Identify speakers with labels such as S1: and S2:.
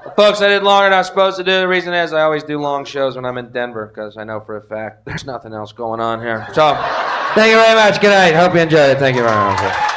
S1: Folks, I did longer than I was supposed to do. The reason is I always do long shows when I'm in Denver because I know for a fact there's nothing else going on here. So, thank you very much. Good night. Hope you enjoyed it. Thank you very much.